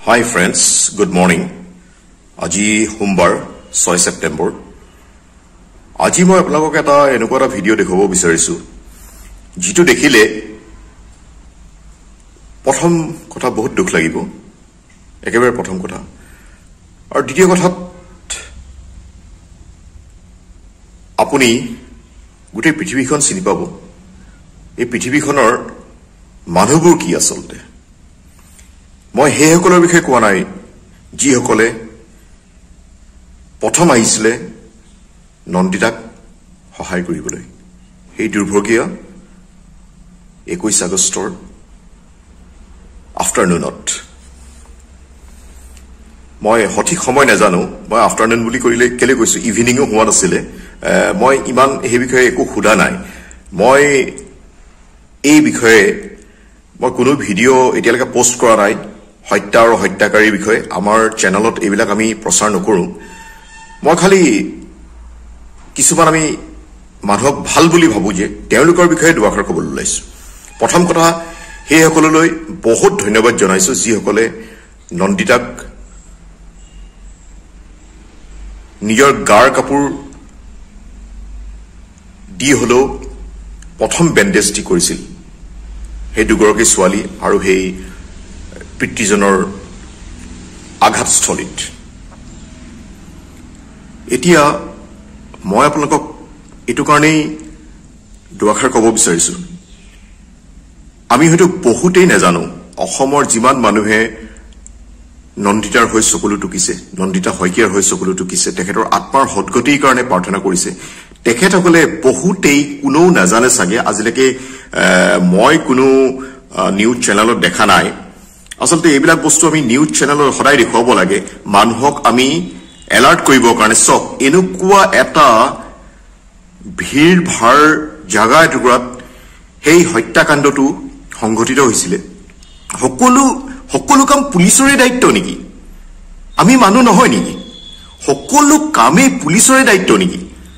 Hi friends, good morning. আজি সোমবাৰ 6 ছেপ্টেম্বৰ. আজি মই আপোনালোকক এটা এনেকুৱা ভিডিঅ' দেখাব বিচাৰিছো যিটো দেখিলে প্ৰথম কথা বহুত দুখ লাগিব, একেবাৰে প্ৰথম কথা। আৰু দ্বিতীয় কথাত আপুনি গোটেই পৃথিৱীখন চিনি পাব। এই পৃথিৱীখনৰ মানুহবোৰ কি আচলতে। মই সেইসকলৰ বিষয়ে কোৱা নাই যিসকলে প্ৰথম আহিছিলে নন্দিতাক সহায় কৰিবলৈ। সেই দুৰ্ভগীয়া 21 আগষ্টৰ আফটাৰনুনত। মই সঠিক সময় নাজানো, মই আফটাৰনুন বুলি কৰিলে কেলে কৈছো, ইভিনিঙো হোৱা নাছিলে। মই ইমান সেই বিষয়ে একো সোধা নাই। মই এই বিষয়ে মই কোনো ভিডিঅ' এতিয়ালৈকে পোষ্ট কৰা নাই। হত্যা আৰু হত্যাকাৰীৰ বিষয়ে আমাৰ চেনেলত এইবিলাক আমি প্ৰচাৰ নকৰোঁ। মই খালি কিছুমান আমি মানুহক ভাল বুলি ভাবো যে তেওঁলোকৰ বিষয়ে দুআষাৰ ক'বলৈ ওলাইছো। প্ৰথম কথা, সেইসকললৈ বহুত ধন্যবাদ জনাইছো যিসকলে নন্দিতাক নিজৰ গাৰ কাপোৰ দি হলেও প্ৰথম বেণ্ডেজটি কৰিছিল সেই দুগৰাকী ছোৱালী আৰু সেই পিতৃজনৰ আঘাতস্থলীত। এতিয়া মই আপোনালোকক এইটো কাৰণেই দুআষাৰ ক'ব বিচাৰিছো, আমি হয়তো বহুতেই নাজানো অসমৰ যিমান মানুহে নন্দিতাৰ হৈ চকুলো টুকিছে, নন্দিতা শইকীয়াৰ হৈ চকুলো টুকিছে, তেখেতৰ আত্মাৰ সদগতিৰ কাৰণে প্ৰাৰ্থনা কৰিছে। তেখেতসকলে বহুতেই কোনেও নাজানে চাগে, আজিলৈকে মই কোনো নিউজ চেনেলত দেখা নাই। আচলতে এইবিলাক বস্তু আমি নিউজ চেনেলত সদায় দেখুৱাব লাগে, মানুহক আমি এলাৰ্ট কৰিবৰ কাৰণে। চব এনেকুৱা এটা ভিৰ ভাৰ জাগা এটুকুৰাত সেই হত্যাকাণ্ডটো সংঘটিত হৈছিলে। সকলো কাম পুলিচৰে দায়িত্ব নেকি? আমি মানুহ নহয় নেকি? সকলো কামেই পুলিচৰে দায়িত্ব নেকি?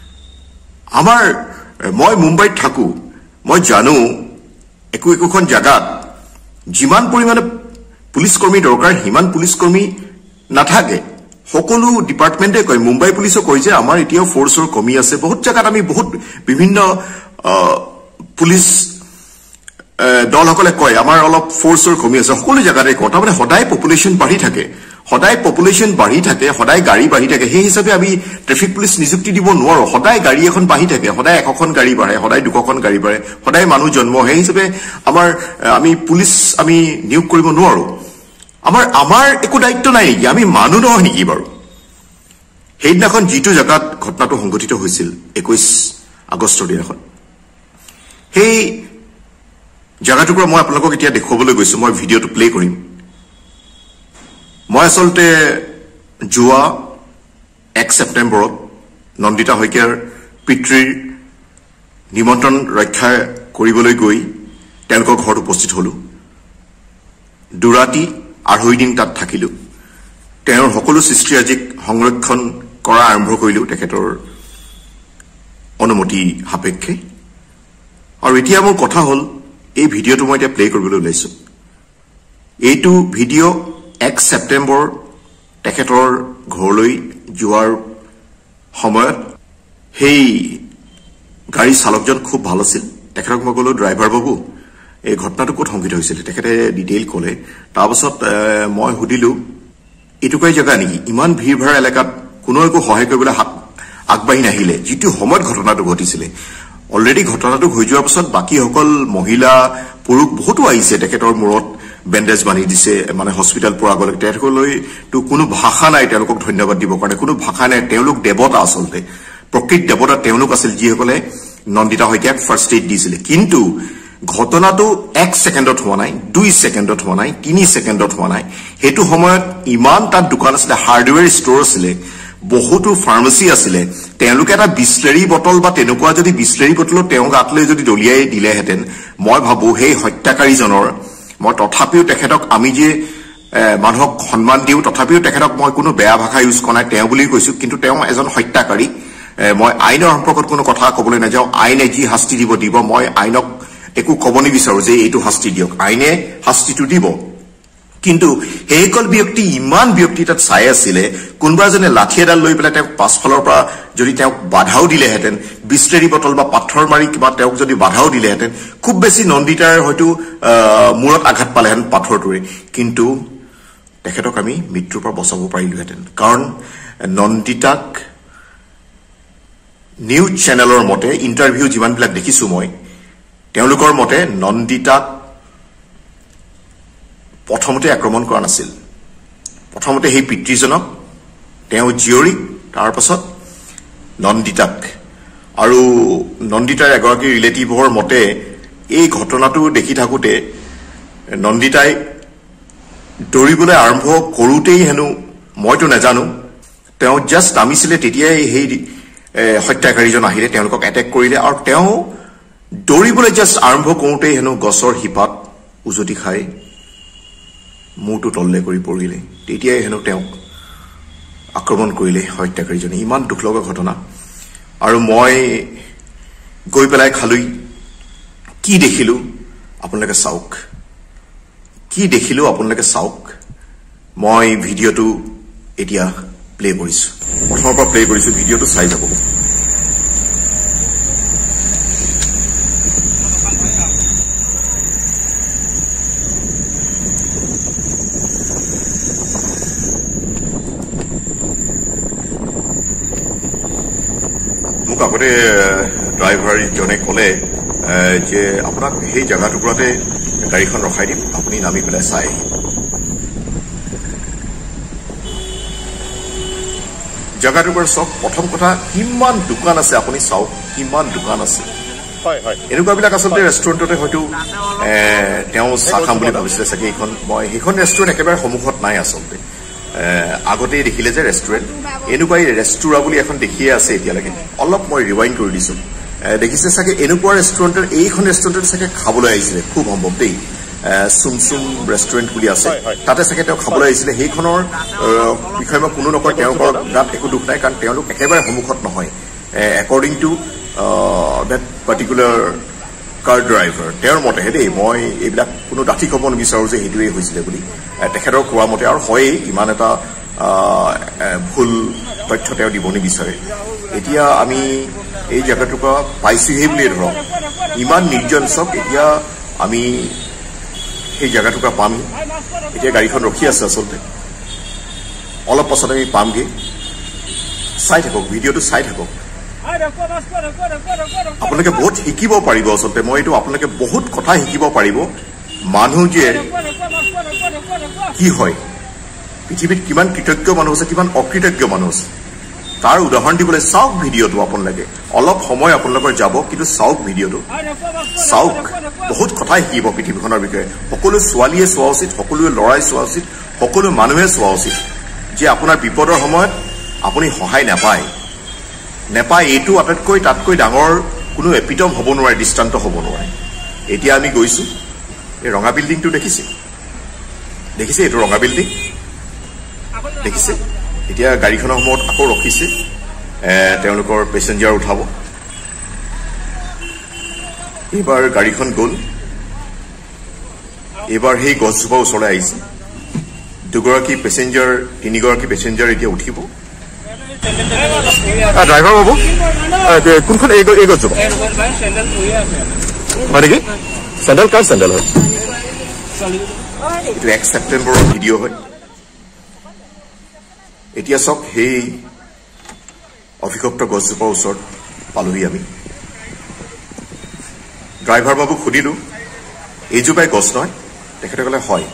মই মুম্বাইত থাকো, মই জানো একোখন জাগাত যিমান পৰিমাণে পুলিচ কৰ্মী দৰকাৰ সিমান পুলিচ কৰ্মী নাথাকে। সকলো ডিপাৰ্টমেণ্টে কয়, মুম্বাই পুলিচো কয় যে আমাৰ এতিয়াও ফৰ্চৰ কমি আছে। বহুত জাগাত আমি বহুত বিভিন্ন পুলিচ দলসকলে কয় আমাৰ অলপ ফৰ্চৰ কমি আছে। সকলো জাগাতে কয়, তাৰমানে সদায় পপুলেশ্যন বাঢ়ি থাকে, সদায় গাড়ী বাঢ়ি থাকে। সেই হিচাপে আমি ট্ৰেফিক পুলিচ নিযুক্তি দিব নোৱাৰো। সদায় গাড়ী এখন বাঢ়ি থাকে, সদায় 100খন গাড়ী বাঢ়ে, সদায় 200খন গাড়ী বাঢ়ে, সদায় মানুহ জন্ম। সেই হিচাপে আমি পুলিচ আমি নিয়োগ কৰিব নোৱাৰো। আমাৰ একো দায়িত্ব নাই নেকি? আমি মানুহ নহয় নেকি বাৰু? সেইদিনাখন যিটো জেগাত ঘটনাটো সংঘটিত হৈছিল 21 আগষ্টৰ দিনাখন, সেই জেগাটুকুৰা মই আপোনালোকক এতিয়া দেখুৱাবলৈ গৈছো। মই ভিডিঅ'টো প্লে কৰিম। মই আচলতে যোৱা 1 ছেপ্টেম্বৰত নন্দিতা শইকীয়াৰ পিতৃৰ নিমন্ত্ৰণ ৰক্ষা কৰিবলৈ গৈ তেওঁলোকৰ ঘৰত উপস্থিত হলো। দুৰাতি 2.5 দিন তাত থাকিলো। তেওঁৰ সকলো সৃষ্টিৰাজিক সংৰক্ষণ কৰা আৰম্ভ কৰিলো তেখেতৰ অনুমতি সাপেক্ষে। আৰু এতিয়া মোৰ কথা হ'ল, এই ভিডিঅ'টো মই এতিয়া প্লে কৰিবলৈ ওলাইছো। এইটো ভিডিঅ' 1 ছেপ্টেম্বৰ তেখেতৰ ঘৰলৈ যোৱাৰ সময়ত সেই গাড়ী চালকজন খুব ভাল আছিল। তেখেতক মই ক'লো, ড্ৰাইভাৰ বাবু এই ঘটনাটো ক'ত সংঘটিত হৈছিল? তেখেতে ডিটেইল ক'লে। তাৰপাছত মই সুধিলো, এইটুকুৰাই জেগা নেকি? ইমান ভিৰ ভাৰ এলেকাত কোনো একো সহায় কৰিবলৈ আগবাঢ়ি নাহিলে যিটো সময়ত ঘটনাটো ঘটিছিলে। অলৰেডি ঘটনাটো হৈ যোৱাৰ পিছত বাকীসকল মহিলা পুৰুষ বহুতো আহিছে, তেখেতৰ মূৰত বেণ্ডেজ বান্ধি দিছে, মানে হস্পিটেল পোৱাৰ আগলৈকে। তেওঁলোকলৈতো কোনো ভাষা নাই তেওঁলোকক ধন্যবাদ দিবৰ কাৰণে, কোনো ভাষা নাই। তেওঁলোক দেৱতা, আচলতে প্ৰকৃত দেৱতা তেওঁলোক আছিল যিসকলে নন্দিতা শইকীয়াক ফাৰ্ষ্ট এইড দিছিলে। কিন্তু ঘটনাটো 1 ছেকেণ্ডত হোৱা নাই, 2 ছেকেণ্ডত হোৱা নাই, 3 ছেকেণ্ডত হোৱা নাই। সেইটো সময়ত ইমান তাত দোকান আছিলে, হাৰ্ডৱেৰ ষ্ট'ৰ আছিলে, বহুতো ফাৰ্মাচী আছিলে। তেওঁলোকে এটা বিছলেৰী বটল বা তেনেকুৱা যদি বিছলেৰী বটলত তেওঁ গাতলৈ যদি দলিয়াই দিলেহেঁতেন, মই ভাবো সেই হত্যাকাৰীজনৰ, মই তথাপিও তেখেতক আমি যে মানুহক সন্মান দিওঁ, তথাপিও তেখেতক মই কোনো বেয়া ভাষা ইউজ কৰা নাই, তেওঁ বুলি কৈছো। কিন্তু তেওঁ এজন হত্যাকাৰী। মই আইনৰ সম্পৰ্কত কোনো কথা ক'বলৈ নাযাওঁ। আইনে যি শাস্তি দিব। মই আইনক একো ক'ব নিবিচাৰো যে এইটো শাস্তি দিয়ক, আইনে শাস্তিটো দিব। কিন্তু সেইকল ব্যক্তি ইমান ব্যক্তি তাত চাই আছিলে কোনোবা এজনে লাঠি এডাল লৈ পেলাই তেওঁক পাছফালৰ পৰা যদি তেওঁক বাধাও দিলেহেঁতেন বিস্লেৰী বটল বা পাথৰ মাৰি কিবা তেওঁক যদি বাধাও দিলেহেঁতেন খুব বেছি নন্দিতাৰ হয়তো মূৰত আঘাত পালেহেঁতেন পাথৰটোৰে কিন্তু তেখেতক আমি মৃত্যুৰ পৰা বচাব পাৰিলোহেঁতেন কাৰণ নন্দিতাক নিউজ চেনেলৰ মতে ইণ্টাৰভিউ যিমানবিলাক দেখিছো মই তেওঁলোকৰ মতে নন্দিতাক প্ৰথমতে আক্ৰমণ কৰা নাছিল প্ৰথমতে সেই পিতৃজনক তেওঁ জীয়ৰী তাৰ পাছত নন্দিতাক আৰু নন্দিতাৰ এগৰাকী ৰিলেটিভৰ মতে এই ঘটনাটো দেখি থাকোতে নন্দিতাই দৌৰিবলৈ আৰম্ভ কৰোতেই হেনো মইতো নাজানো তেওঁ জাষ্ট নামিছিলে তেতিয়াই সেই হত্যাকাৰীজন আহিলে তেওঁলোকক এটেক কৰিলে আৰু তেওঁ দৌৰিবলৈ জাষ্ট আৰম্ভ কৰোতেই হেনো গছৰ শিপাত উজটি খাই মূৰটো তললে কৰি পৰিলে তেতিয়াই হেনো তেওঁক আক্ৰমণ কৰিলে হত্যাকাৰীজনে ইমান দুখ লগা ঘটনা আৰু মই গৈ পেলাই খালৈ কি দেখিলো আপোনালোকে চাওক কি দেখিলো আপোনালোকে চাওক মই ভিডিঅ'টো এতিয়া প্লে কৰিছো প্ৰথমৰ পৰা প্লে কৰিছো ভিডিঅ'টো চাই যাব আগতে ড্ৰাইভাৰজনে ক'লে যে আপোনাক সেই জাগাটুকুৰাতে গাড়ীখন ৰখাই দিম আপুনি নামি পেলাই চাই জাগাটুকুৰা চাওক প্ৰথম কথা কিমান দোকান আছে আপুনি চাওক কিমান দোকান আছে এনেকুৱাবিলাক আচলতে ৰেষ্টুৰেণ্টতে হয়তো তেওঁ চাহ খাম বুলি ভাবিছিলে চাগে সেইখন ৰেষ্টুৰেণ্ট একেবাৰে সন্মুখত নাই আচলতে আগতেই দেখিলে যে ৰেষ্টুৰেণ্ট এনেকুৱাই ৰেষ্টুৰা বুলি এখন দেখিয়ে আছে এতিয়ালৈকে অলপ মই ৰিৱাইণ্ড কৰি দিছো দেখিছে চাগে এনেকুৱা ৰেষ্টুৰেণ্টৰ এইখন ৰেষ্টুৰেণ্টত চাগে খাবলৈ আহিছিলে খুব সম্ভৱ দেই চুমচুম ৰেষ্টুৰেণ্ট বুলি আছে তাতে চাগে তেওঁ খাবলৈ আহিছিলে সেইখনৰ বিষয়ে মই কোনো নকয় তেওঁলোকৰ গাত একো দুখ নাই কাৰণ তেওঁলোক একেবাৰে সন্মুখত নহয় according to that particular car driver তেওঁৰ মতেহে দেই মই এইবিলাক কোনো ডাঠি ক'ব নিবিচাৰো যে সেইটোৱেই হৈছিলে বুলি তেখেতৰ কোৱা মতে আৰু হয়েই ইমান এটা ভুল তথ্য তেওঁ দিব নিবিচাৰে এতিয়া আমি এই জেগাটুকুৰা পাইছোহে বুলিয়ে ধৰক ইমান নিৰ্জন চব এতিয়া আমি সেই জেগাটুকুৰা পাম এতিয়া গাড়ীখন ৰখি আছে আচলতে অলপ পাছত আমি পামগে চাই থাকক ভিডিঅ'টো চাই থাকক আপোনালোকে বহুত শিকিব পাৰিব আচলতে মই এইটো আপোনালোকে বহুত কথা শিকিব পাৰিব মানুহ যে কি হয় পৃথিৱীত কিমান কৃতজ্ঞ মানুহ আছে কিমান অকৃতজ্ঞ মানুহ আছে তাৰ উদাহৰণ দিবলৈ চাওক ভিডিঅ'টো আপোনালোকে অলপ সময় আপোনালোকৰ যাব কিন্তু চাওক ভিডিঅ'টো চাওক বহুত কথা শিকিব পৃথিৱীখনৰ বিষয়ে সকলো ছোৱালীয়ে চোৱা উচিত সকলো ল'ৰাই চোৱা উচিত সকলো মানুহে চোৱা উচিত যে আপোনাৰ বিপদৰ সময়ত আপুনি সহায় নেপায় এইটো আটাইতকৈ তাতকৈ ডাঙৰ কোনো এপিটম হ'ব নোৱাৰে দৃষ্টান্ত হ'ব নোৱাৰে এতিয়া আমি গৈছো এই ৰঙা বিল্ডিংটো দেখিছে এইটো ৰঙা বিল্ডিং দেখিছে এতিয়া গাড়ীখনৰ সময়ত আকৌ ৰখিছে তেওঁলোকৰ পেছেঞ্জাৰ উঠাব এইবাৰ গাড়ীখন গ'ল এইবাৰ সেই গছজোপা ওচৰলৈ আহিছে তিনিগৰাকী পেছেঞ্জাৰ এতিয়া উঠিব ড্ৰাইভাৰ বাবু কোনখন এই গছজোপা হয় নেকি চেণ্ডেল কাৰ চেণ্ডেল হয় এইটো 1 ছেপ্টেম্বৰৰ ভিডিঅ' হয় এতিয়া চাওক সেই অভিশপ্ত গছজোপাৰ ওচৰত পালোহি আমি ড্ৰাইভাৰ বাবুক সুধিলো এইজোপাই গছ নহয় তেখেতে ক'লে হয়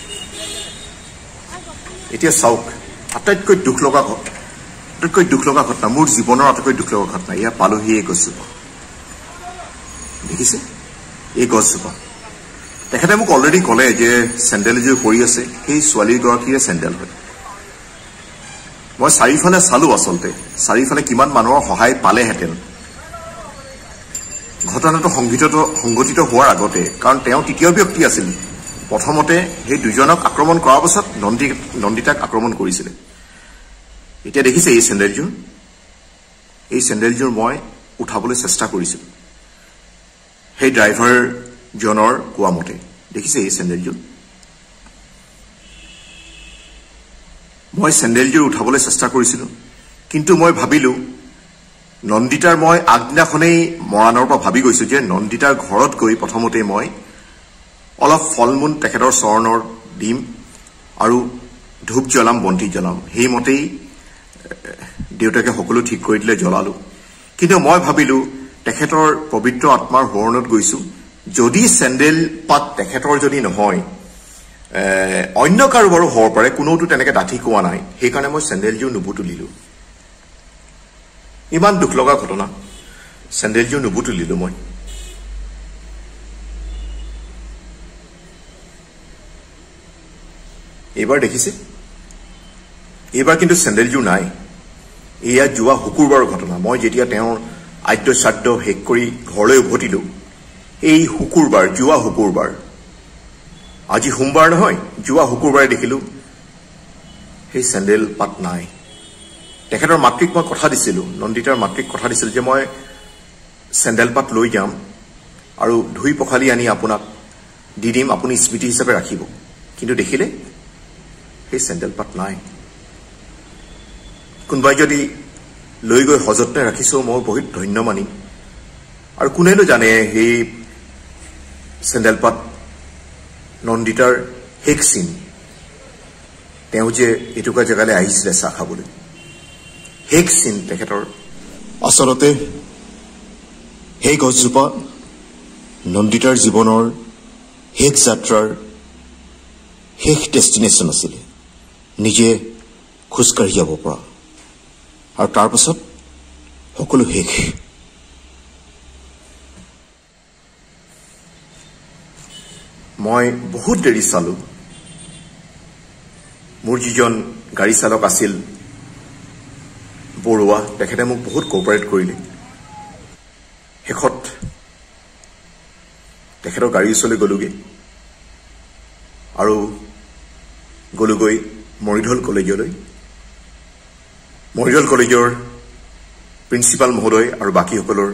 এতিয়া চাওক আটাইতকৈ দুখ লগা ঘটনা মোৰ জীৱনৰ আটাইতকৈ দুখ লগা ঘটনা এয়া পালোহি এই গছজোপা দেখিছে এই গছজোপা তেখেতে মোক অলৰেডি ক'লে যে চেণ্ডেল এযোৰ পৰি আছে সেই ছোৱালীগৰাকীৰে চেণ্ডেল হয় মই চাৰিফালে চালো আচলতে চাৰিফালে কিমান মানুহৰ সহায় পালেহেঁতেন ঘটনাটো সংঘটিত হোৱাৰ আগতে কাৰণ তেওঁ তৃতীয় ব্যক্তি আছিল প্ৰথমতে সেই দুজনক আক্ৰমণ কৰাৰ পাছত নন্দিতাক আক্ৰমণ কৰিছিলে এতিয়া দেখিছে এই চেণ্ডেলযোৰ মই উঠাবলৈ চেষ্টা কৰিছিলো সেই ড্ৰাইভাৰজনৰ কোৱা মতে দেখিছে এই চেণ্ডেলযোৰ মই চেণ্ডেলযোৰ উঠাবলৈ চেষ্টা কৰিছিলোঁ, কিন্তু মই ভাবিলোঁ নন্দিতাৰ মই আগদিনাখনেই মৰাণৰ পৰা ভাবি গৈছোঁ যে নন্দিতাৰ ঘৰত গৈ প্ৰথমতে মই অলপ ফল মূল তেখেতৰ চৰণৰ দিম আৰু ধূপ জ্বলাম, বন্তি জ্বলাম। সেইমতেই দেউতাকে সকলো ঠিক কৰি দিলে, জ্বলালোঁ। কিন্তু মই ভাবিলোঁ তেখেতৰ পবিত্ৰ আত্মাৰ সোঁৱৰণত গৈছোঁ, যদি চেণ্ডেল পাত তেখেতৰ যদি নহয় অন্য কাৰোবাৰো হ'ব পাৰে, কোনোতো তেনেকৈ ডাঠি কোৱা নাই, সেইকাৰণে মই চেণ্ডেলযোৰ নুবুটুলিলোঁ। ইমান দুখ লগা ঘটনা, চেণ্ডেলযোৰ নুবুটুলিলোঁ মই। এইবাৰ দেখিছে, এইবাৰ কিন্তু চেণ্ডেলযোৰ নাই। এয়া যোৱা শুকুৰবাৰৰ ঘটনা। মই যেতিয়া তেওঁৰ আদ্য শ্ৰাদ্ধ শেষ কৰি ঘৰলৈ উভতিলোঁ, এই শুকুৰবাৰ, যোৱা শুকুৰবাৰ, আজি সোমবাৰ নহয়, যোৱা শুকুৰবাৰে দেখিলোঁ সেই চেণ্ডেল পাত নাই। তেখেতৰ মাতৃক মই কথা দিছিলোঁ, নন্দিতাৰ মাতৃক কথা দিছিলোঁ যে মই চেণ্ডেল পাত লৈ যাম আৰু ধুই পখালি আনি আপোনাক দি দিম, আপুনি স্মৃতি হিচাপে ৰাখিব। কিন্তু দেখিলে সেই চেণ্ডেল পাত নাই। কোনোবাই যদি লৈ গৈ সযত্নে ৰাখিছোঁ, মই বহুত ধন্য মানিম। আৰু কোনেনো জানে সেই চেণ্ডেল পাত নন্দিতাৰ শেষ চিন, তেওঁ যে এটুকুৰা জেগালৈ আহিছিলে চাহ খাবলৈ, শেষ চিন তেখেতৰ। আচলতে সেই গছজোপা নন্দিতাৰ জীৱনৰ শেষ যাত্ৰাৰ শেষ ডেষ্টিনেশ্যন আছিলে, নিজে খোজকাঢ়ি যাব পৰা। আৰু তাৰ পাছত সকলো শেষ। মই বহুত দেৰি চালোঁ। মোৰ যিজন গাড়ী চালক আছিল বৰুৱা, তেখেতে মোক বহুত কোঅপাৰেট কৰিলে। শেষত তেখেতৰ গাড়ীৰ ওচৰলৈ গলোগৈ আৰু গলোগৈ মৰিধল কলেজলৈ। মৰিধল কলেজৰ প্ৰিন্সিপাল মহোদয় আৰু বাকীসকলৰ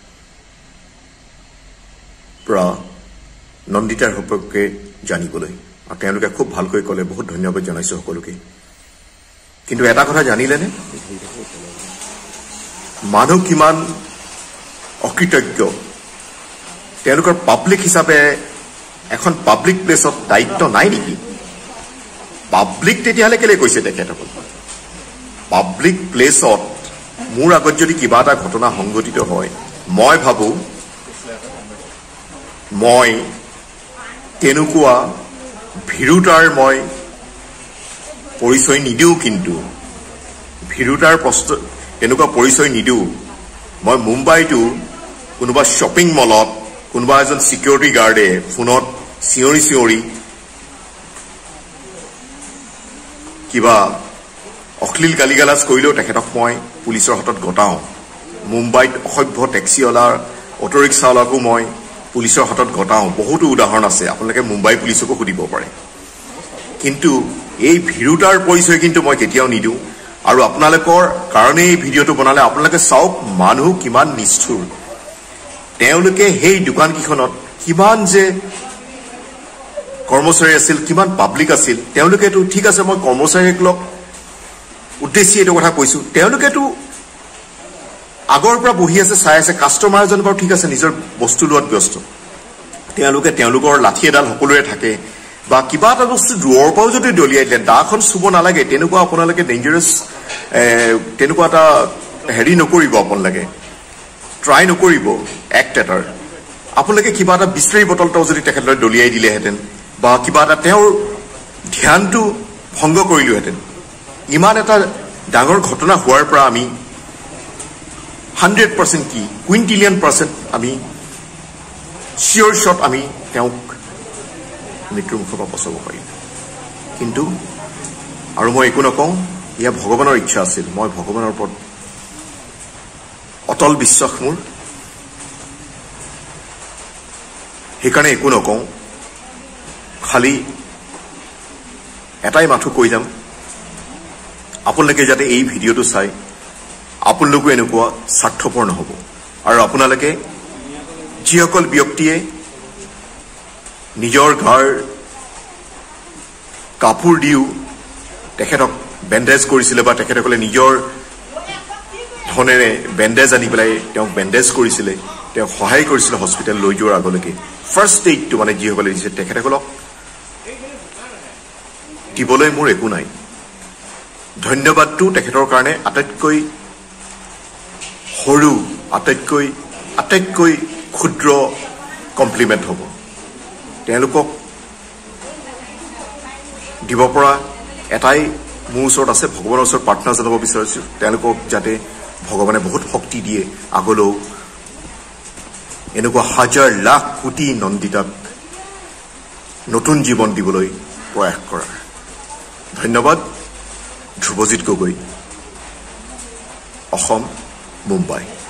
পৰা নন্দিতাৰ সম্পৰ্কে জানিবলৈ, আৰু তেওঁলোকে খুব ভালকৈ ক'লে। বহুত ধন্যবাদ জনাইছোঁ সকলোকে। কিন্তু এটা কথা জানিলেনে, মানুহ কিমান অকৃতজ্ঞ। তেওঁলোকৰ পাব্লিক হিচাপে এখন পাব্লিক প্লেচত দায়িত্ব নাই নেকি? পাব্লিক তেতিয়াহ'লে কেলৈ কৈছে তেখেতসকল? পাব্লিক প্লেচত মোৰ আগত যদি কিবা এটা ঘটনা সংঘটিত হয়, মই ভাবোঁ মই তেনেকুৱা ভীৰুতাৰ মই পৰিচয় নিদিওঁ। কিন্তু ভীৰুতাৰ তেনেকুৱা পৰিচয় নিদিওঁ। মই মুম্বাইতো কোনোবা শ্বপিং মলত কোনোবা এজন ছিকিউৰিটি গাৰ্ডে ফোনত চিঞৰি চিঞৰি কিবা অশ্লীল গালিগালাজ কৰিলেও তেখেতক মই পুলিচৰ হাতত গতাওঁ। মুম্বাইত অসভ্য টেক্সিৱালাৰ, অটোৰিক্সাৱালাকো মই পুলিচৰ হাতত গতাওঁ। বহুতো উদাহৰণ আছে, আপোনালোকে মুম্বাই পুলিচকো সুধিব পাৰে। কিন্তু এই ভীৰুতাৰ পৰিচয় কিন্তু মই কেতিয়াও নিদিওঁ। আৰু আপোনালোকৰ কাৰণে এই ভিডিঅ'টো বনালে আপোনালোকে চাওক মানুহ কিমান নিষ্ঠুৰ। তেওঁলোকে সেই দোকানকেইখনত কিমান যে কৰ্মচাৰী আছিল, কিমান পাব্লিক আছিল। তেওঁলোকেতো ঠিক আছে, মই কৰ্মচাৰীসকলক উদ্দেশ্যি এইটো কথা কৈছোঁ, তেওঁলোকেতো আগৰ পৰা বহি আছে, চাই আছে। কাষ্টমাৰ এজন বাৰু ঠিক আছে, নিজৰ বস্তু লোৱাত ব্যস্ত। তেওঁলোকে তেওঁলোকৰ লাঠি এডাল সকলোৰে থাকে, বা কিবা এটা বস্তু দূৰৰ পৰাও যদি দলিয়াই দিলে, দাখন চুব নালাগে, তেনেকুৱা আপোনালোকে ডেঞ্জাৰাছ তেনেকুৱা এটা হেৰি নকৰিব। আপোনালোকে ট্ৰাই নকৰিব এক্ট এটাৰ। আপোনালোকে কিবা এটা বিচলেৰী বটল এটাও যদি তেখেতলৈ দলিয়াই দিলেহেঁতেন, বা কিবা এটা তেওঁৰ ধ্যানটো ভংগ কৰিলোহেঁতেন, ইমান এটা ডাঙৰ ঘটনা হোৱাৰ পৰা আমি 100% কি কুইণ্টিলিয়ন% আমি চিয়ৰ শ্বট আমি তেওঁক মৃত্যুৰ মুখৰ পৰা বচাব পাৰিম। কিন্তু আৰু মই একো নকওঁ, এয়া ভগৱানৰ ইচ্ছা আছিল। মই ভগৱানৰ ওপৰত অটল বিশ্বাস মোৰ, সেইকাৰণে একো নকওঁ। খালি এটাই মাথো কৈ যাম, আপোনালোকে যাতে এই ভিডিঅ'টো চাই আপোনালোকো এনেকুৱা স্বাৰ্থপৰ নহ'ব। আৰু আপোনালোকে যিসকল ব্যক্তিয়ে নিজৰ গাৰ কাপোৰ দিও তেখেতক বেণ্ডেজ কৰিছিলে বা তেখেতসকলে নিজৰ ধনেৰে বেণ্ডেজ আনি পেলাই তেওঁক বেণ্ডেজ কৰিছিলে, তেওঁক সহায় কৰিছিলে হস্পিটেল লৈ যোৱাৰ আগলৈকে। ফাৰ্ষ্ট এইডটো মানে যিসকলে দিছে তেখেতসকলক দিবলৈ মোৰ একো নাই। ধন্যবাদটো তেখেতৰ কাৰণে আটাইতকৈ সৰু, আটাইতকৈ ক্ষুদ্ৰ কমপ্লিমেণ্ট হ'ব। তেওঁলোকক দিব পৰা এটাই মোৰ ওচৰত আছে, ভগৱানৰ ওচৰত প্ৰাৰ্থনা জনাব বিচাৰিছোঁ তেওঁলোকক যাতে ভগৱানে বহুত শক্তি দিয়ে আগলৈও এনেকুৱা হাজাৰ লাখ কোটি নন্দিতাক নতুন জীৱন দিবলৈ প্ৰয়াস কৰা। ধন্যবাদ। ধ্ৰুৱজিৎ গগৈ, অসম, মুম্বাই।